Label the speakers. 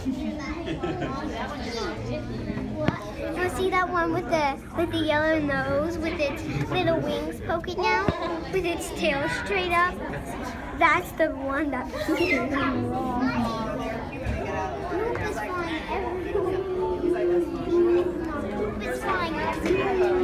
Speaker 1: You see that one with the yellow nose with its little wings poking out, with its tail straight up? That's the one that peed them wrong. Poop is flying everywhere. Poop is flying everywhere.